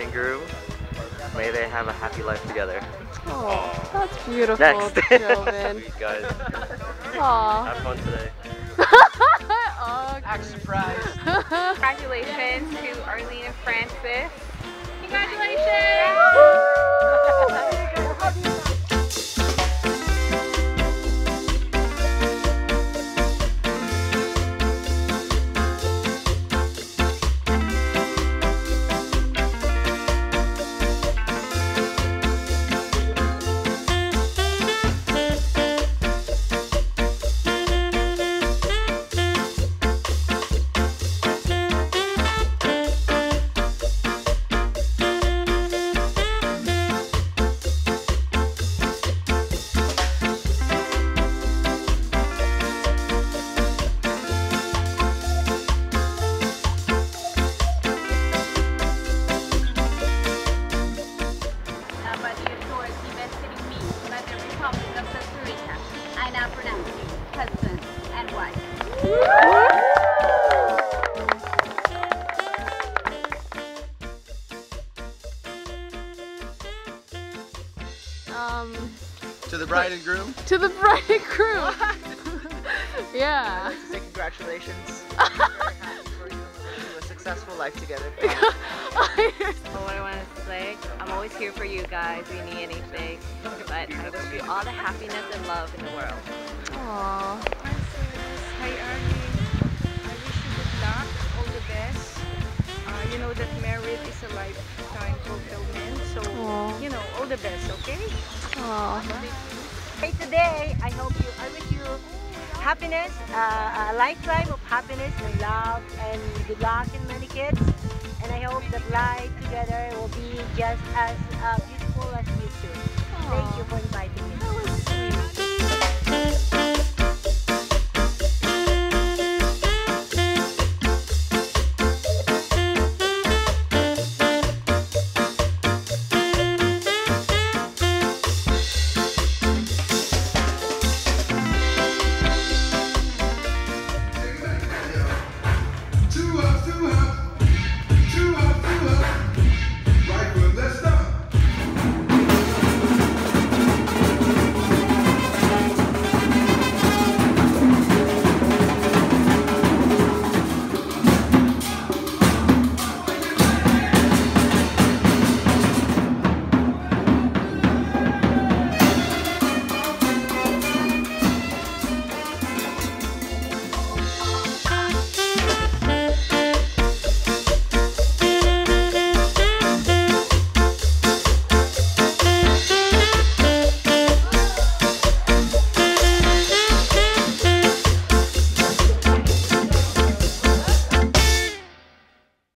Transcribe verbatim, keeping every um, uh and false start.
and groom. May they have a happy life together. Oh, that's beautiful, Next. Joven. Sweet guys. Aw. Have fun today. Oh, Act surprised. Congratulations to Arlene and Francis. Congratulations! I now pronounce you husband and wife. Um, To the bride and groom. to the bride and groom. Yeah. I'd like to say congratulations. I'm very happy for you to a successful life together. What I want to say, I'm always here for you guys if you need anything. But I wish you all the happiness and love in the world. Aww. Hi Arlene, I wish you good luck, all the best. Uh, you know that marriage is a lifetime fulfillment, so Aww. you know, all the best, okay? Aww. Hey, today I hope you, I wish you happiness, uh, a lifetime of happiness and love and good luck and many kids. And I hope that life together will be just as uh, beautiful as you two. Thank you for inviting me.